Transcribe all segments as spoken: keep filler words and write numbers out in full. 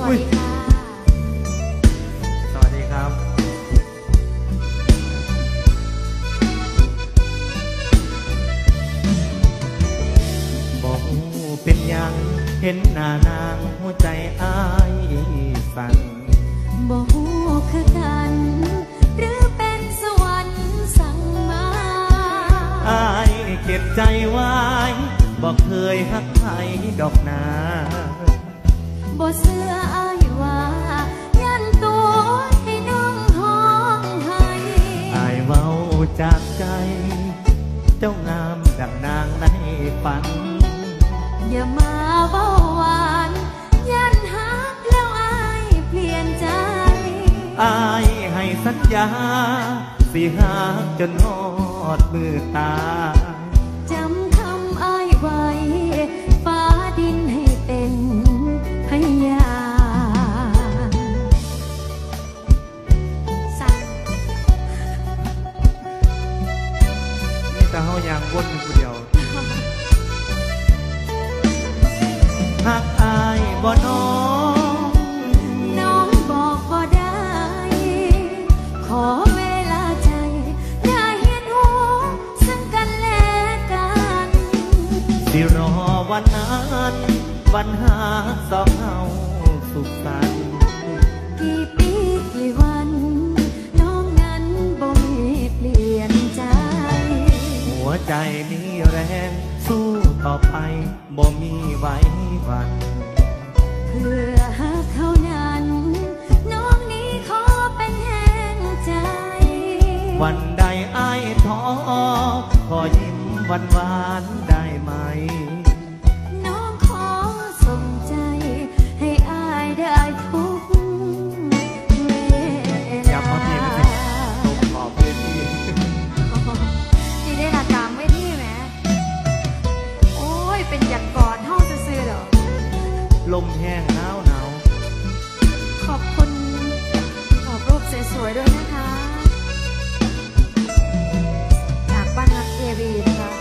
วัสดีค่ะสวัสดีครับบอกเป็นยังเห็นหน้านางหัวใจอ้ายสั่นบอกคือกันหรือเป็นสวรรค์สั่งมาอ้ายเก็บใจไว้บอกเคยหักใครดอกนาบ่เสื้ออ้ายว่ายันตัวให้น้องห้องให้อ้ายเว้าจากใจเจ้างามดังนางในฝันอย่ามาเว้าหวานยันหักแล้วอ้ายเปลี่ยนใจอ้ายให้สัญญาสิหักจนหอดมือตาจำคำอ้ายไว้ฟ้าดินให้เป็นพยานสั่งนี่แต่เฮายังวนอยู่คนเดียวหักอายบ่น้องน้องบอกบ่ได้ขอเวลาใจได้เห็นหัวซึ่งกันและกันสิรอวันนั้นวันหาสองเฮาสุขสันต์กี่ปีกี่วันน้องนั้นบ่มีเปลี่ยนใจหัวใจมีแรงสู้ต่อไปบ่มีไว้วันเพื่อหาเขานั้นน้องนี้ขอเป็นแห่งใจวันใดอ้ายท้อขอยิ้มหวานหวานได้ไหมน้องขอส่งใจให้อ้ายได้ทุกเวลาอย่าพอทีไม่ติดตรงขอบเวทีนี่ได้ละกลางเวทีไหมโอ้ยเป็นอย่างกอดห้องซื่อๆเหรอลมแห้งหนาวหนาวขอบคุณขอบรูปสวยๆด้วยนะคะจากบ้านฮักเอวีนะคะ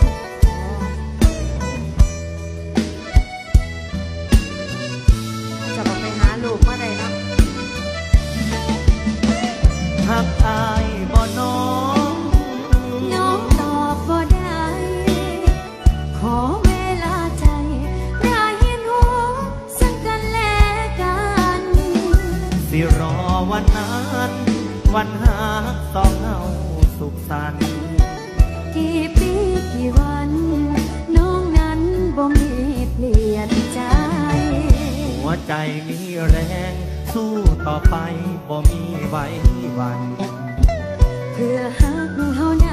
จะบอกไปหาลูกเมื่อใดนะหักอายบ่น้องน้องตอบบ่ได้ขอเวลาใจได้เห็นหัวซึ่งกันและกันสิรอวันนั้นวันหาสองเฮาสุขสันต์กี่ปีกี่วันน้องนั้นบ่มีเปลี่ยนใจหัวใจมีแรงสู้ต่อไปบ่มีไว้วันเพื่อหักเฮา